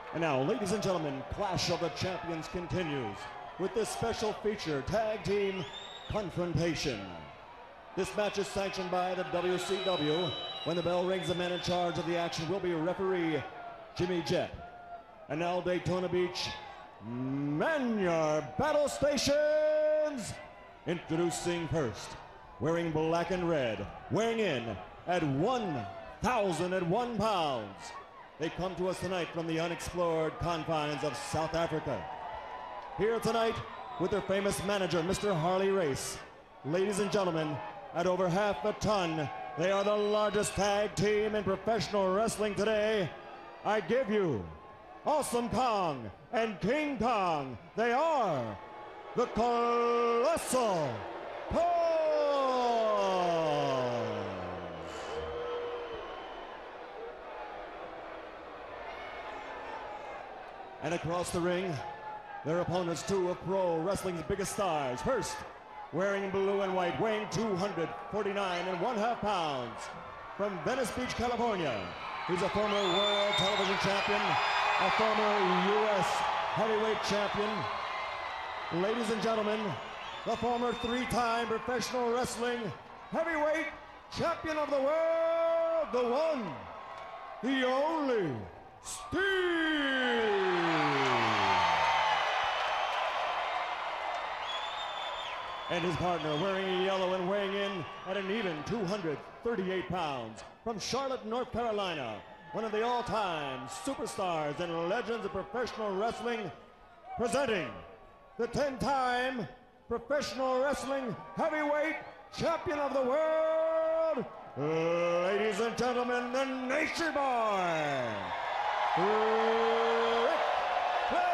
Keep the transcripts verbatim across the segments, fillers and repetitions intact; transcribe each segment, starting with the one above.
And now, ladies and gentlemen, Clash of the Champions continues with this special feature tag team confrontation. This match is sanctioned by the W C W. When the bell rings, the man in charge of the action will be referee Jimmy Jett. And now, Daytona Beach, man your battle stations. Introducing first, wearing black and red, weighing in at one thousand one pounds. They come to us tonight from the unexplored confines of South Africa. Here tonight with their famous manager, Mister Harley Race. Ladies and gentlemen, at over half a ton, they are the largest tag team in professional wrestling today. I give you Awesome Kong and King Kong. They are the Colossal. And across the ring, their opponents, two of pro wrestling's biggest stars. First, wearing blue and white, weighing two hundred forty-nine and one half pounds, from Venice Beach, California. He's a former world television champion, a former U S heavyweight champion. Ladies and gentlemen, the former three-time professional wrestling heavyweight champion of the world, the one, the only, Steve! And his partner, wearing yellow and weighing in at an even two hundred thirty-eight pounds, from Charlotte, North Carolina, one of the all-time superstars and legends of professional wrestling, presenting the ten-time professional wrestling heavyweight champion of the world, ladies and gentlemen, the Nature Boy, Ric Flair.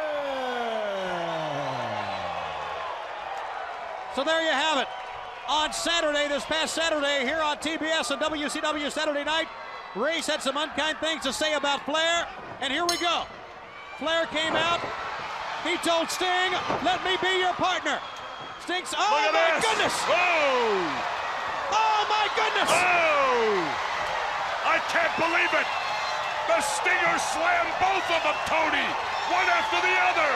So there you have it. On Saturday, this past Saturday, here on T B S and W C W Saturday Night, Race had some unkind things to say about Flair, and here we go. Flair came out. He told Sting, "Let me be your partner." Sting's, oh my this. goodness! Oh! Oh my goodness! Oh! I can't believe it! The Stinger slammed both of them, Tony! One after the other!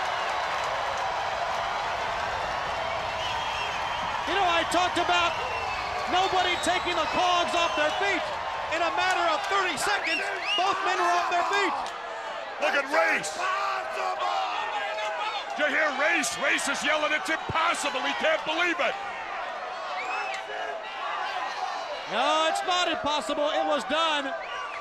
You know, I talked about nobody taking the cogs off their feet. In a matter of thirty seconds, both men were off their feet. Look at Race! Did you hear Race? Race is yelling, it's impossible, he can't believe it! No, it's not impossible, it was done.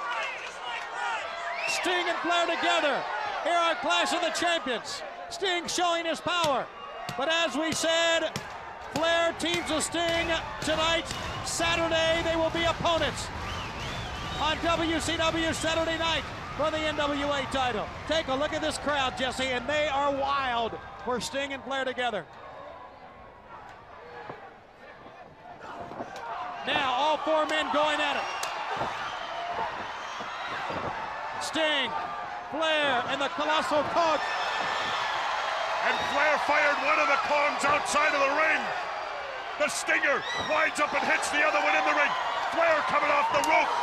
Sting and Flair together. Here are Clash of the Champions. Sting showing his power. But as we said, Flair teams with Sting tonight. Saturday, they will be opponents on W C W Saturday Night for the N W A title. Take a look at this crowd, Jesse, and they are wild for Sting and Flair together. Now, all four men going at it. Sting, Flair, and the Colossal Kong. And Flair fired one of the Kongs outside of the ring. The Stinger winds up and hits the other one in the ring. Flair coming off the rope.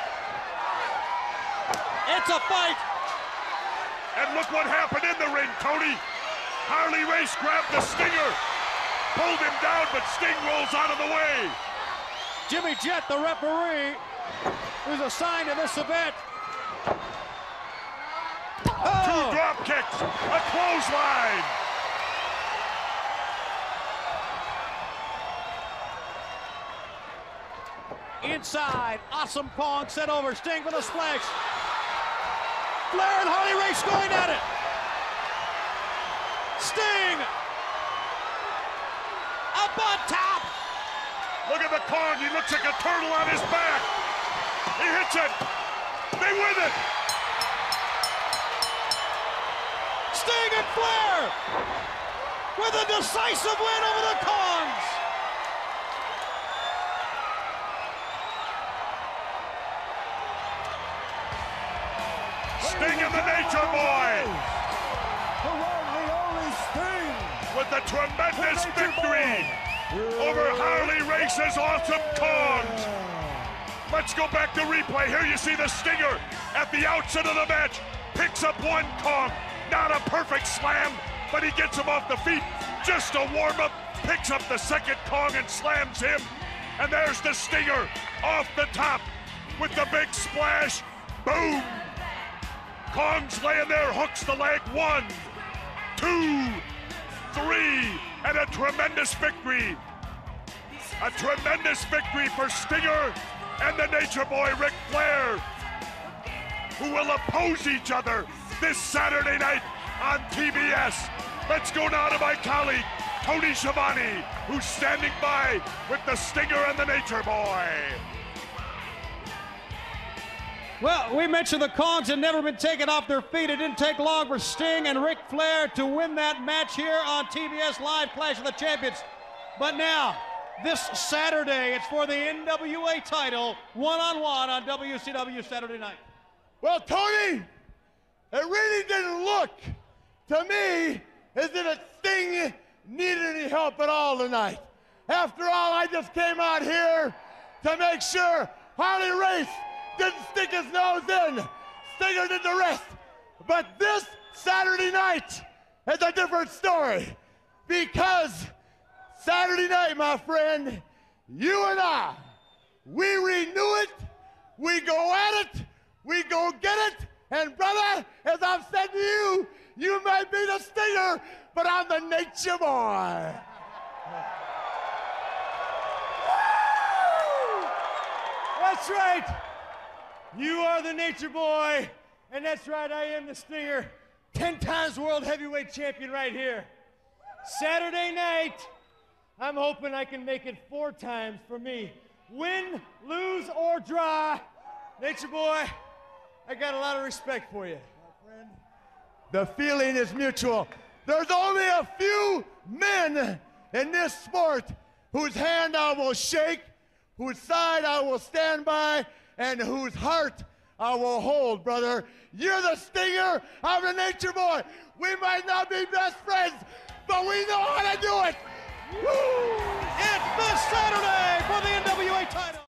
It's a fight. And look what happened in the ring, Tony. Harley Race grabbed the Stinger, pulled him down, but Sting rolls out of the way. Jimmy Jett, the referee, who's assigned to this event. Oh. Two drop kicks, a clothesline. Inside, Awesome Kong set over Sting with a splash. Flair and Harley Race going at it. Sting up on top. Look at the Kong, he looks like a turtle on his back. He hits it, they win it. Sting and Flair with a decisive win over the Kongs. Sting and the Nature Boy. The one, the only Sting. With the tremendous victory over Harley Race's Awesome Kong. Let's go back to replay. Here you see the Stinger at the outset of the match. picks up one Kong. Not a perfect slam, but he gets him off the feet. Just a warm-up, picks up the second Kong and slams him. And there's the Stinger off the top with the big splash. Boom! Kong's laying there, hooks the leg. One, two, three, and a tremendous victory. A tremendous victory for Stinger and the Nature Boy, Ric Flair, who will oppose each other this Saturday night on T B S. Let's go now to my colleague, Tony Schiavone, who's standing by with the Stinger and the Nature Boy. Well, we mentioned the Kongs had never been taken off their feet. It didn't take long for Sting and Ric Flair to win that match here on T B S Live Clash of the Champions. But now, this Saturday, it's for the N W A title, one-on-one on W C W Saturday night. Well, Tony, it really didn't look to me as if Sting needed any help at all tonight. After all, I just came out here to make sure Harley Race didn't stick his nose in. Stinger did the rest. But this Saturday night is a different story, because Saturday night, my friend, you and I, we renew it, we go at it, we go get it, and brother, as I've said to you, you may be the Stinger, but I'm the Nature Boy. That's right. You are the Nature Boy, and that's right, I am the Stinger. Ten times world heavyweight champion right here. Saturday night, I'm hoping I can make it four times for me. Win, lose, or draw. Nature Boy, I got a lot of respect for you. My friend, the feeling is mutual. There's only a few men in this sport whose hand I will shake, whose side I will stand by, and whose heart I will hold, brother. You're the Stinger, I'm the Nature Boy. We might not be best friends, but we know how to do it. Woo! It's this Saturday for the N W A title.